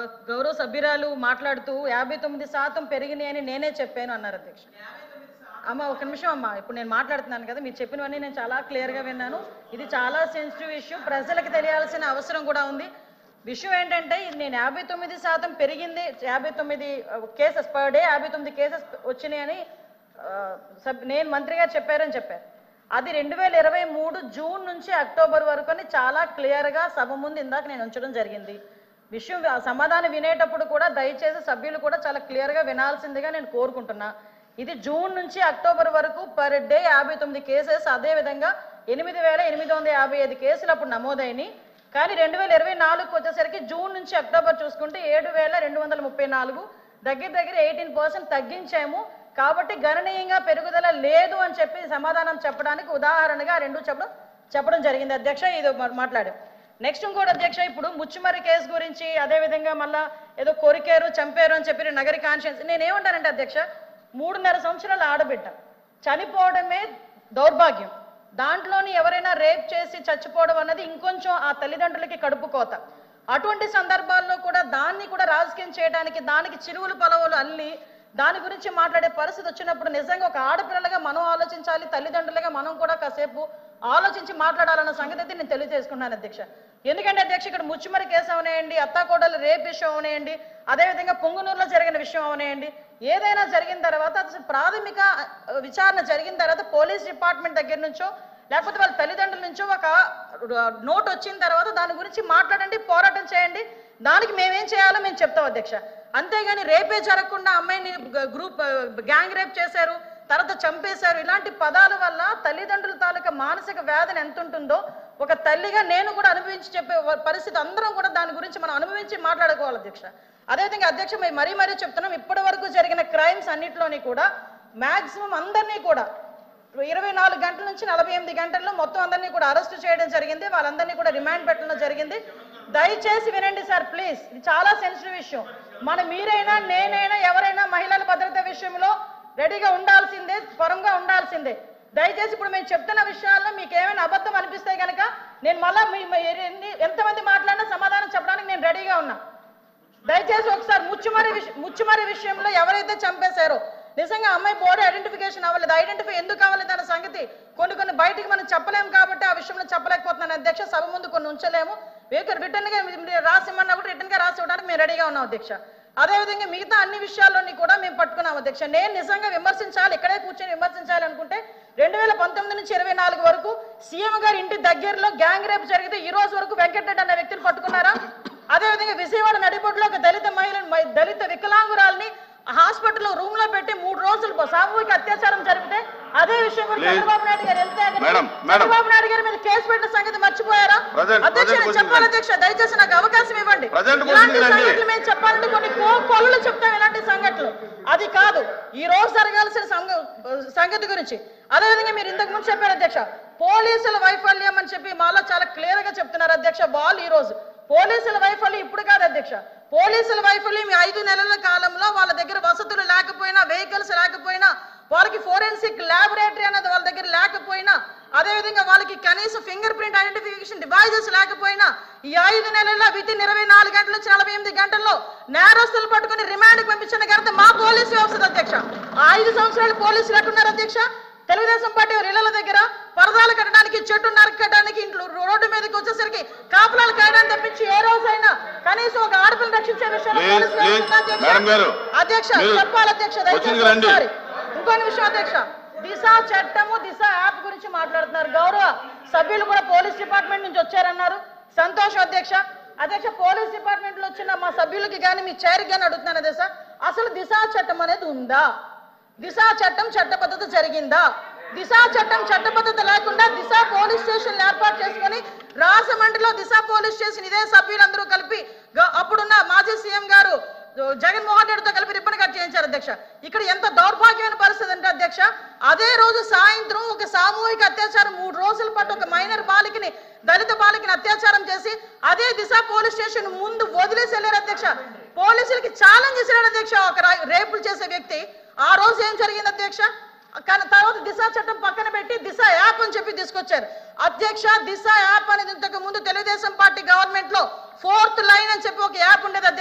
గౌరవ సభ్యురాలు మాట్లాడుతూ 59% పెరిగినాయని నేనే చెప్పాను అన్నారు అధ్యక్ష. అమ్మ ఒక నిమిషం అమ్మ, ఇప్పుడు నేను మాట్లాడుతున్నాను కదా, మీరు చెప్పినవన్నీ నేను చాలా క్లియర్గా విన్నాను. ఇది చాలా సెన్సిటివ్ ఇష్యూ, ప్రజలకు తెలియాల్సిన అవసరం కూడా ఉంది. విషయం ఏంటంటే నేను 59% పెరిగింది, 59 కేసెస్ పర్ డే 59 కేసెస్ వచ్చినాయని నేను మంత్రి గారు చెప్పారని చెప్పారు. అది 2023 జూన్ నుంచి అక్టోబర్ వరకు అని చాలా క్లియర్గా సభ ముందు ఇందాక నేను ఉంచడం జరిగింది. విషయం సమాధానం వినేటప్పుడు కూడా దయచేసి సభ్యులు కూడా చాలా క్లియర్గా వినాల్సిందిగా నేను కోరుకుంటున్నా. ఇది జూన్ నుంచి అక్టోబర్ వరకు పర్ డే 59 కేసెస్, అదేవిధంగా 8,855 కేసులు అప్పుడు నమోదైనవి. కానీ 2024 వచ్చేసరికి జూన్ నుంచి అక్టోబర్ చూసుకుంటే 7,234, దగ్గర 18% తగ్గించాము. కాబట్టి గణనీయంగా పెరుగుదల లేదు అని చెప్పి సమాధానం చెప్పడానికి ఉదాహరణగా రెండు చెప్పడం జరిగింది అధ్యక్ష. ఇది మాట్లాడాం. నెక్స్ట్ ఇంకోటి అధ్యక్ష, ఇప్పుడు ముచ్చుమర్రి కేసు గురించి అదేవిధంగా మళ్ళా ఏదో కొరికారు చంపారు అని చెప్పి నగరి కాన్షియన్స్, నేనేమంటానంటే అధ్యక్ష, 3.5 సంవత్సరాల ఆడబిడ్డ చనిపోవడమే దౌర్భాగ్యం. దాంట్లోని ఎవరైనా రేప్ చేసి చచ్చిపోవడం అన్నది ఇంకొంచెం ఆ తల్లిదండ్రులకి కడుపు కోత. అటువంటి సందర్భాల్లో కూడా దాన్ని కూడా రాజకీయం చేయడానికి, దానికి చిరువులు పలవలు అల్లి దాని గురించి మాట్లాడే పరిస్థితి వచ్చినప్పుడు నిజంగా ఒక ఆడపిల్లలుగా మనం ఆలోచించాలి, తల్లిదండ్రులుగా మనం కూడా కాసేపు ఆలోచించి మాట్లాడాలన్న సంగతి అయితే నేను తెలియజేసుకున్నాను అధ్యక్ష. ఎందుకంటే అధ్యక్ష, ఇక్కడ ముచ్చుమరి కేసు అవనేయండి, అత్తాకోడలు రేప్ విషయం అవనేయండి, అదేవిధంగా పొంగునూరులో జరిగిన విషయం అవనేయండి, ఏదైనా జరిగిన తర్వాత అసలు ప్రాథమిక విచారణ జరిగిన తర్వాత పోలీస్ డిపార్ట్మెంట్ దగ్గర నుంచో లేకపోతే వాళ్ళ తల్లిదండ్రుల నుంచో ఒక నోట్ వచ్చిన తర్వాత దాని గురించి మాట్లాడండి, పోరాటం చేయండి, దానికి మేమేం చేయాలో మేము చెప్తాం అధ్యక్ష. అంతేగాని రేపే జరగకుండా అమ్మాయిని గ్యాంగ్ రేప్ చేశారు, తర్వాత చంపేశారు, ఇలాంటి పదాల వల్ల తల్లిదండ్రుల తాలూకా మానసిక వేదన ఎంత ఉంటుందో ఒక తల్లిగా నేను కూడా అనుభవించి చెప్పే పరిస్థితి అందరం కూడా దాని గురించి మనం అనుభవించి మాట్లాడుకోవాలి అధ్యక్ష. అదేవిధంగా అధ్యక్ష, మరీ చెప్తున్నాం, ఇప్పటి వరకు జరిగిన క్రైమ్స్ అన్నింటిలోని కూడా మ్యాక్సిమం అందరినీ కూడా 24 గంటల నుంచి 48 గంటల్లో మొత్తం అందరినీ కూడా అరెస్ట్ చేయడం జరిగింది, వాళ్ళందరినీ కూడా రిమాండ్ పెట్టడం జరిగింది. దయచేసి వినండి సార్ ప్లీజ్, ఇది చాలా సెన్సిటివ్ విషయం. మీరైనా నేనైనా ఎవరైనా మహిళల భద్రత విషయంలో రెడీగా ఉండాల్సిందే, పరంగా ఉండాల్సిందే. దయచేసి ఇప్పుడు మేము చెప్తున్న విషయాల్లో మీకు ఏమైనా అబద్ధం అనిపిస్తే కనుక నేను మళ్ళీ ఎంతమంది మాట్లాడినా సమాధానం చెప్పడానికి నేను రెడీగా ఉన్నా. దయచేసి ఒకసారి ముచ్చుమరి విషయంలో ఎవరైతే చంపేశారో నిజంగా అమ్మాయి బాడీ ఐడెంటిఫికేషన్ అవ్వలేదు, ఐడెంటిఫై ఎందుకు అవ్వలేదు అన్న సంగతి కొన్ని బయటికి మనం చెప్పలేము కాబట్టి ఆ విషయంలో చెప్పలేకపోతున్నాను అధ్యక్ష. సభ ముందు కొన్ని ఉంచలేము, రిటర్న్గా రాసిమన్నా కూడా రిటర్న్గా రాసి ఇవ్వడానికి మేము రెడీగా ఉన్నాం అధ్యక్ష. అదేవిధంగా మిగతా అన్ని విషయాల్లోని కూడా మేము పట్టుకున్నాం అధ్యక్ష. నేను నిజంగా విమర్శించాలి, ఇక్కడే కూర్చొని విమర్శించాలి అనుకుంటే 2019 నుంచి 24 వరకు సీఎం గారి ఇంటి దగ్గరలో గ్యాంగ్ రేప్ జరిగితే ఈ రోజు వరకు వెంకటరెడ్డి అన్న వ్యక్తిని పట్టుకున్నారా? అదేవిధంగా విజయవాడ నడిబొడ్డులో ఒక దళిత వికలాంగురాల్ని హాస్పిటల్లో రూమ్ లో పెట్టి 3 రోజులు సామూహిక అత్యాచారం జరిగితే అదే విషయం కూడా చంద్రబాబు నాయుడు గారు వెళ్తే చంద్రబాబు నాయుడు గారి మీద కేసు పెట్టిన సంగతి మర్చిపోయారా అధ్యక్ష? నేను చెప్పాలి అధ్యక్ష, దయచేసి నాకు అవకాశం ఇవ్వండి. ఇలాంటి సంఘటనలు మేము చెప్పాలంటే కొన్ని కొలులు చెప్తాం, ఇలాంటి సంఘటనలు అది కాదు ఈ రోజు జరగాల్సిన సంగతి గురించి. అదేవిధంగా మీరు ఇంతకు ముందు చెప్పారు అధ్యక్ష, పోలీసుల వైఫల్యం అని చెప్పి మాలో చాలా క్లియర్ గా చెప్తున్నారు అధ్యక్ష. వాళ్ళు ఈ రోజు పోలీసుల వైఫల్యం ఇప్పుడు కాదు అధ్యక్ష, పోలీసుల వైఫల్యం 5 నెలల కాలంలో వాళ్ళ దగ్గర వసతులు లేకపోయినా, వెహికల్స్ లేకపోయినా, వాళ్ళకి ఫోరెన్సిక్ ల్యాబొరేటరీ అనేది వాళ్ళ దగ్గర లేకపోయినా, అదేవిధంగా వాళ్ళకి కనీసం ఫింగర్ ప్రింట్ ఐడెంటిఫికేషన్ డివైజెస్ లేకపోయినా ఈ 5 నెలల్లో వితిన్ 24 గంటల నుంచి 48 గంటల్లో నేరస్తులు పట్టుకుని రిమాండ్కి పంపించిన ఘనత మా పోలీసు వ్యవస్థ అధ్యక్ష. 5 సంవత్సరాలు పోలీసులు ఎట్టున్నారు అధ్యక్ష? తెలుగుదేశం పార్టీ ఇళ్ల దగ్గర పరదాలు కట్టడానికి, చెట్టు నరకడానికి, ఇంట్లో రోడ్డు మీదకి వచ్చేసరికి కాపులాలు కాయడానికి తప్పించి ఏ రోజైనా కనీసం ఒక ఆడపిల్లని రక్షించే విషయంలో అధ్యక్ష చెప్పాలి అధ్యక్ష. దయచేసి ఇంకొన్ని విషయం అధ్యక్ష, దిశ చట్టము, దిశ యాప్ గురించి మాట్లాడుతున్నారు. గౌరవ సభ్యులు కూడా పోలీస్ డిపార్ట్మెంట్ నుంచి వచ్చారన్నారు, సంతోషం అధ్యక్ష. అధ్యక్ష, పోలీస్ డిపార్ట్మెంట్ లో వచ్చిన మా సభ్యులకి కానీ మీ చైర్కి కానీ అడుగుతున్నాను అధ్యక్ష, అసలు దిశ చట్టం అనేది ఉందా? దిశ చట్టం చట్టబద్ధత జరిగిందా? దిశ చట్టం చట్టబద్ధత లేకుండా దిశ పోలీస్ స్టేషన్ ఏర్పాటు చేసుకుని రాజమండ్రిలో దిశ పోలీస్ స్టేషన్ ఇదే సభ్యులందరూ కలిపి అప్పుడున్న మాజీ సీఎం గారు జగన్మోహన్ రెడ్డితో కలిపి రిబ్బన్ కట్ చేయించారు అధ్యక్ష. ఇక్కడ ఎంత దౌర్భాగ్యమైన పరిస్థితి అంటే అధ్యక్ష, అదే రోజు సాయంత్రం ఒక సామూహిక అత్యాచారం 3 రోజుల పాటు ఒక మైనర్ బాలికని, దళిత బాలికని అత్యాచారం చేసి అదే దిశ పోలీస్ స్టేషన్ ముందు వదిలేసి వెళ్ళారు అధ్యక్ష. పోలీసులకి ఛాలెంజ్ చేశారు అధ్యక్ష ఒక రేపులు చేసే వ్యక్తి. ఆ రోజు ఏం జరిగింది అధ్యక్ష? కానీ తర్వాత దిశ చట్టం పక్కన పెట్టి దిశ యాప్ అని చెప్పి తీసుకొచ్చారు అధ్యక్ష. దిశ యాప్ అనేది ఇంతకు ముందు తెలుగుదేశం పార్టీ గవర్నమెంట్ లో 4th లైన్ అని చెప్పి ఒక యాప్ ఉండేది అధ్యక్ష.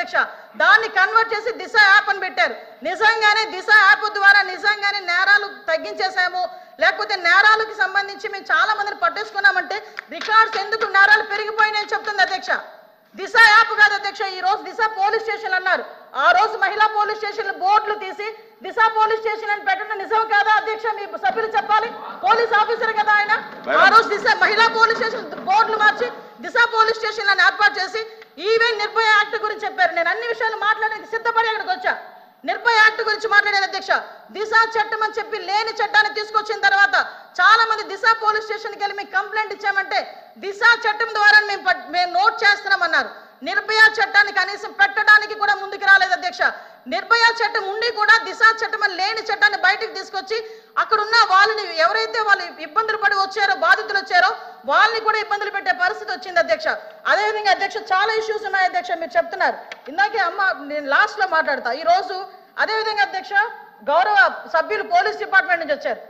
అధ్యక్ష. దాన్ని కన్వర్ట్ చేసి దిశ యాప్ అని పెట్టారు. నిజంగానే దిశ యాప్ ద్వారా నిజంగానే నేరాలు తగ్గించేసాము, లేకపోతే నేరాలకు సంబంధించి మేము చాలా మందిని పట్టేసుకున్నామంటే రికార్డ్స్ ఎందుకు నేరాలు పెరిగిపోయినాయని చెప్తుంది అధ్యక్ష. దిశ యాప్ కాదు అధ్యక్ష. ఈ రోజు దిశ పోలీస్ స్టేషన్ అన్నారు. ఆ రోజు మహిళా పోలీస్ స్టేషన్ బోర్డులు తీసి దిశ పోలీస్ స్టేషన్ అని పెట్టడం నిజం కాదా అధ్యక్ష? మీ సభ్యులు చెప్పాలి. పోలీస్ ఆఫీసర్ కదా ఆయన. ఆ రోజు దిశ మహిళా పోలీస్ స్టేషన్ బోర్డులు మార్చి దిశ పోలీస్ స్టేషన్ అని ఏర్పాటు చేసి ఈవెన్ నిర్భయ యాక్ట్ గురించి చెప్పారు. నేను అన్ని విషయాలు మాట్లాడడానికి సిద్ధపడి అక్కడికి వచ్చా. నిర్భయ యాక్ట్ గురించి మాట్లాడారు అధ్యక్ష. దిశ చట్టం అని చెప్పి లేని చట్టాన్ని తీసుకొచ్చిన తర్వాత చాలా మంది దిశ పోలీస్ స్టేషన్కి వెళ్ళి మీకు కంప్లైంట్ ఇచ్చామంటే దిశ చట్టం ద్వారా మేము నోట్ చేస్తున్నామన్నారు. నిర్భయ చట్టాన్ని కనీసం పెట్టడానికి కూడా ముందుకు రాలేదు అధ్యక్ష. నిర్భయ చట్టం ఉండి కూడా దిశ చట్టం అని లేని చట్టాన్ని బయటకు తీసుకొచ్చి అక్కడున్న వాళ్ళని ఎవరైతే వాళ్ళు ఇబ్బందులు పడి వచ్చారో, బాధితులు వచ్చారో వాళ్ళని కూడా ఇబ్బందులు పెట్టే పరిస్థితి వచ్చింది అధ్యక్ష. అదేవిధంగా అధ్యక్ష చాలా ఇష్యూస్ ఉన్నాయి అధ్యక్ష. మీరు చెప్తున్నారు ఇందాకే అమ్మ, నేను లాస్ట్ లో మాట్లాడతా. ఈ రోజు అదేవిధంగా అధ్యక్ష గౌరవ సభ్యులు పోలీస్ డిపార్ట్మెంట్ నుంచి వచ్చారు.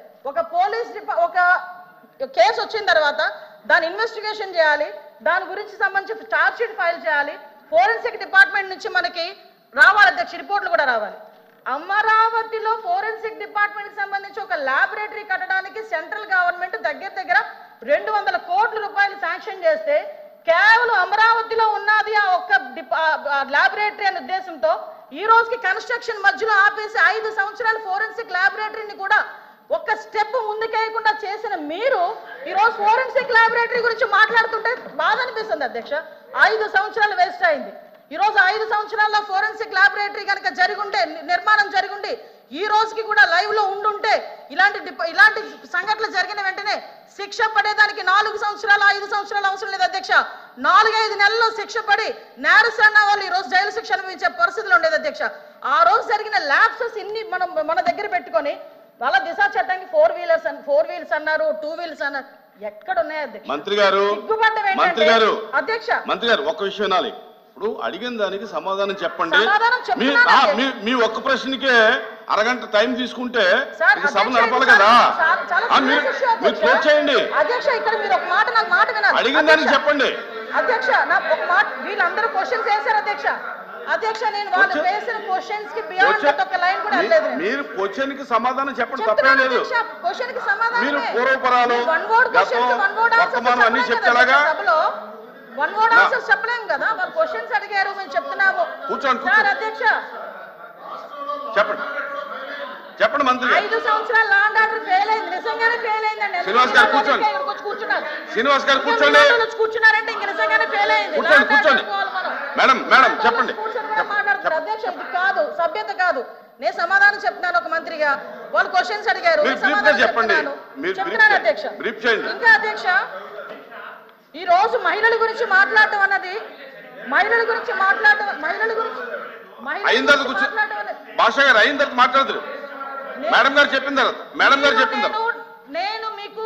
ఒక కేసు వచ్చిన తర్వాత దాని ఇన్వెస్టిగేషన్ చేయాలి, దాని గురించి సంబంధించి ఛార్జ్ షీట్ ఫైల్ చేయాలి, ఫోరెన్సిక్ డిపార్ట్మెంట్ నుంచి మనకి రావాలి అధ్యక్ష, రిపోర్ట్లు కూడా రావాలి. అమరావతిలో ఫోరెన్సిక్ డిపార్ట్మెంట్ సంబంధించి ఒక ల్యాబొరేటరీ కట్టడానికి సెంట్రల్ గవర్నమెంట్ దగ్గర 200 కోట్ల రూపాయలు శాంక్షన్ చేస్తే కేవలం అమరావతిలో ఉన్నది ఆ ఒక్క ల్యాబొరేటరీ అనే ఉద్దేశంతో ఈ రోజుకి కన్స్ట్రక్షన్ మధ్యలో ఆపేసి 5 సంవత్సరాల ఫోరెన్సిక్ ల్యాబొరేటరీని కూడా ఒక్క స్టెప్ ముందుకేయకుండా చేసిన మీరు ఈ రోజు ఫోరెన్సిక్ ల్యాబొరేటరీ గురించి మాట్లాడుతుంటే బాధ అనిపిస్తుంది అధ్యక్ష. 5 సంవత్సరాలు వేస్ట్ అయింది. ఈ రోజు 5 సంవత్సరాల్లో ఫోరెన్సిక్ ల్యాబొరేటరీ కనుక జరిగుంటే, నిర్మాణం జరిగుండి ఈ రోజుకి కూడా లైవ్ లో ఉండుంటే ఇలాంటి సంఘటనలు జరిగిన వెంటనే శిక్ష పడేదానికి 4 సంవత్సరాలు 5 సంవత్సరాలు అవసరం లేదు అధ్యక్ష. 4-5 నెలల్లో శిక్ష పడి నేరస్తున్న వాళ్ళు ఈ రోజు జైలు శిక్ష అనుభవించే పరిస్థితులు ఉండేది అధ్యక్ష. ఆ రోజు జరిగిన ల్యాప్సెస్ ఇన్ని మన దగ్గర పెట్టుకొని వాళ్ళ దిశ చట్టానికి 4 వీల్స్ అన్నారు, 2 వీల్స్ అన్నారు. ఎక్కడ ఉన్నాయి అధ్యక్ష? మంత్రి గారు ఒక్క విషయం వినాలి. ఇప్పుడు అడిగిన దానికి సమాధానం చెప్పండి. మీ ఒక్క ప్రశ్నకే అరగంట టైం తీసుకుంటే సభ నడపాలి కదా. మీరు క్లోజ్ చేయండి. అడిగిన దానికి చెప్పండి అధ్యక్ష. ఒక మాట, వీళ్ళందరూ క్వశ్చన్స్ వేశారు అధ్యక్ష. అధ్యక్ష నేను వాళ్ళు వేసిన క్వశ్చన్స్ కి బియాండ్ ఒక లైన్ కూడా లేదు. మీరు క్వశ్చన్ కి సమాధానం చెప్పండి, తప్పేం లేదు. క్వశ్చన్ కి సమాధానం మీరు పూర్వపరాలు వర్తమానం అన్ని చెప్తారా? వన్ వర్డ్ ఆన్సర్స్ చెప్పలేం కదా. వాళ్ళు క్వశ్చన్స్ అడిగారు, మేము చెప్తున్నాము. కూర్చోండి సార్ అధ్యక్ష చెప్పండి మంత్రి. 5 సంవత్సరాలు లా అండ్ ఆర్డర్ ఫెయిల్ అయింది, నిజంగానే ఫెయిల్ అయిందండి. శ్రీనివాస్ గారు కూర్చోండి. శ్రీనివాస్ గారు కూర్చోండి. కూర్చున్నారంటే ఇంక నిజంగానే ఫెయిల్ అయింది. కూర్చోండి. మేడం చెప్పండి. మాట్లాడుతున్నారు అధ్యక్ష. ఇది కాదు, సభ్యత కాదు. నేను సమాధానం చెప్తున్నాను ఒక మంత్రిగా. వాళ్ళు క్వశ్చన్స్ అడిగారు, చెప్పండి. చెప్తున్నాను అధ్యక్ష. ఇంకా అధ్యక్ష ఈ రోజు మహిళల గురించి మాట్లాడటం అన్నది భాష గారు అయిన తర్వాత మాట్లాడతారు. మేడం గారు చెప్పిన తర్వాత నేను మీకు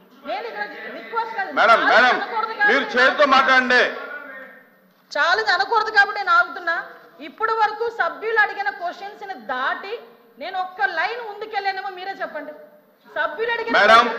మేడం మీరు చేతితో మాట్లాడండి. చాలా అనకూడదు కాబట్టి నేను ఆగుతున్నా. ఇప్పటి వరకు సభ్యులు అడిగిన క్వశ్చన్స్ ని దాటి నేను ఒక్క లైన్ ముందుకెళ్ళానేమో మీరే చెప్పండి. సభ్యులు అడిగిన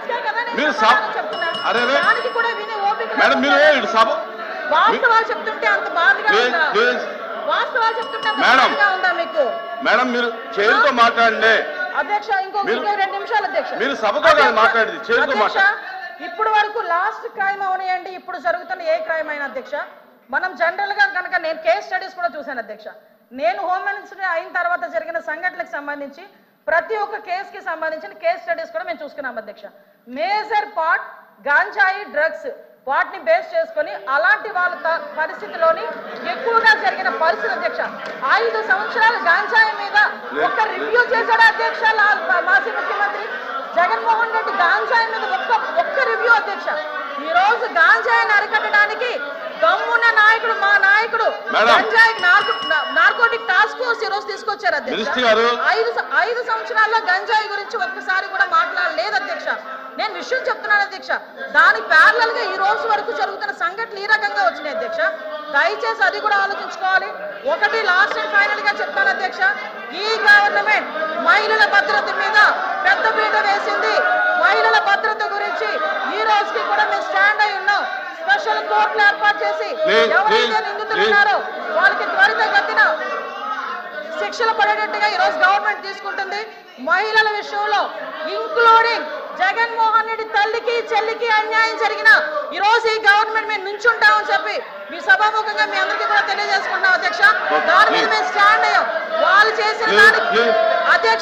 దానికి కూడా వినే ఓపిక వాస్తవాలు చెప్తుంటే అంత బాధగా ఉందా? వాస్తవాలు చెప్తుంటే ఉందా మీకు? మేడం మీరు చేతితో మాట్లాడండి అధ్యక్ష. ఇంకో 2 నిమిషాలు అధ్యక్ష. మీరు సభతో మాట్లాడింది చేతితో మాట్లాడండి. ఇప్పుడు వరకు లాస్ట్ క్రైమ్ అవనియండి, ఇప్పుడు జరుగుతున్న ఏ క్రైమ్ అయినా అధ్యక్ష, మనం జనరల్ గా కనుక నేను కేస్ స్టడీస్ కూడా చూశాను అధ్యక్ష. నేను హోమ్ మినిస్టర్ అయిన తర్వాత జరిగిన సంఘటనలకు సంబంధించి ప్రతి ఒక్క కేసుకి సంబంధించిన కేస్ స్టడీస్ కూడా మేము చూసుకున్నాం అధ్యక్ష. మేజర్ పార్ట్ గాంజాయి డ్రగ్స్ వాటిని బేస్ చేసుకొని అలాంటి వాళ్ళ పరిస్థితిలోని ఎక్కువగా జరిగిన పరిస్థితి అధ్యక్ష. 5 సంవత్సరాలు గాంజాయి మీద ఒక రివ్యూ చేశాడు అధ్యక్ష మాజీ ముఖ్యమంత్రి జగన్మోహన్ రెడ్డి. గాంజాయి మీద ఒక్క రివ్యూ అధ్యక్ష. ఈ రోజు గాంజాయిని అరికట్టడానికి దమ్మున్న నాయకుడు మా నాయకుడు గంజాయి నార్కోటిక్ టాస్క్ ఫోర్స్ ఈ రోజు తీసుకొచ్చారు అధ్యక్ష. 5 సంవత్సరాల్లో గంజాయి గురించి ఒక్కసారి కూడా మాట్లాడలేదు అధ్యక్ష. నేను విషయం చెప్తున్నాను అధ్యక్ష. దాని ప్యారలల్ గా ఈ రోజు వరకు జరుగుతున్న సంఘటనలు ఈ రకంగా వచ్చినాయి అధ్యక్ష. దయచేసి అది కూడా ఆలోచించుకోవాలి. ఒకటి లాస్ట్ అండ్ ఫైనల్ గా చెప్తాను అధ్యక్ష, ఈ గవర్నమెంట్ మహిళల భద్రత మీద పెద్ద పీట వేసింది. మహిళల భద్రత గురించి ఈ రోజుకి కూడా మేము స్టాండ్ అయి ఉన్నాం. స్పెషల్ కోర్టులు ఏర్పాటు చేసి ఎవరైతే నిందితులు ఉన్నారో వాళ్ళకి త్వరితగతిన శిక్షలు పడేటట్టుగా ఈరోజు గవర్నమెంట్ తీసుకుంటుంది. మహిళల విషయంలో ఇంక్లూడింగ్ జగన్మోహన్ రెడ్డి తల్లికి చెల్లికి అన్యాయం జరిగిన ఈ రోజు ఈ గవర్నమెంట్ మేము నుంచుంటామని చెప్పి మీ సభాముఖంగా మీ అందరికీ కూడా తెలియజేసుకుంటున్నాం అధ్యక్ష. దాని మీద మేము స్టాండ్ అయ్యాం. వాళ్ళు చేసిన దానికి అధ్యక్ష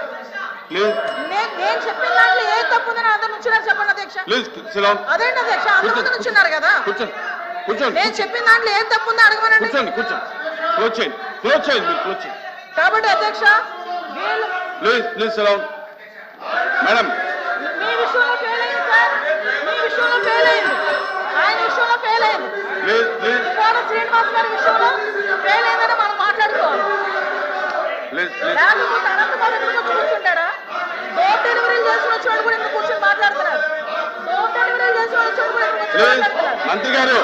నేను చెప్పిన దాంట్లో ఏ తప్పు ఉందని అందరు నుంచున్నారు చెప్పండి అధ్యక్ష. అదేంటి అధ్యక్ష అందరూ నుంచున్నారు కదా, నేను చెప్పిన దాంట్లో ఏం తప్పు ఉందో అడగమనండి. కాబట్టి అధ్యక్ష మేడం మీ విషయంలో ఫెయిల్ అయింది సార్, మీ విషయంలో ఫెయిల్ అయింది, ఆయన విషయంలో ఫెయిల్ అయింది, శ్రీనివాస్ గారి విషయంలో ఫెయిల్ అయిందని మనం మాట్లాడుకోవాలి. లేకపోతే అనంతబాబు ఎందుకు కూర్చుంటాడా? డోర్ డెలివరీలు చేసిన వచ్చి కూడా ఎందుకు కూర్చొని మాట్లాడుతున్నారు? డోర్ డెలివరీలు చేసిన వచ్చి కూడా ఎందుకు మాట్లాడుతున్నారు? మంత్రి గారు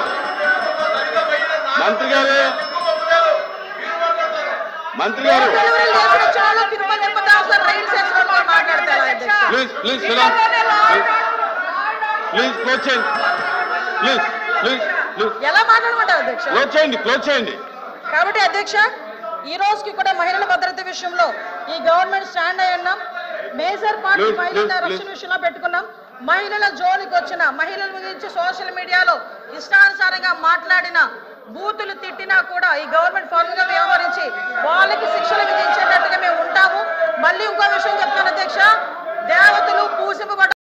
ఎలా మాట్లాడమంటారు అధ్యక్ష? క్లోజ్ చేయండి. కాబట్టి అధ్యక్ష ఈ రోజుకి కూడా మహిళల భద్రత విషయంలో ఈ గవర్నమెంట్ స్టాండ్ అయి ఉన్నాం. మేజర్ పార్టీ మహిళల రక్షణ విషయంలో పెట్టుకున్నాం. మహిళల జోలికి వచ్చిన మహిళల గురించి సోషల్ మీడియాలో ఇష్టానుసారంగా మాట్లాడిన బూతులు తిట్టినా కూడా ఈ గవర్నమెంట్ ఫార్మ్ గా వ్యవహరించి వాళ్ళకి శిక్షలు విధించేటట్టుగా మేము ఉంటాము. మళ్ళీ ఇంకో విషయం చెప్తాను అధ్యక్ష, దేవతలు పూజింపబడ్డ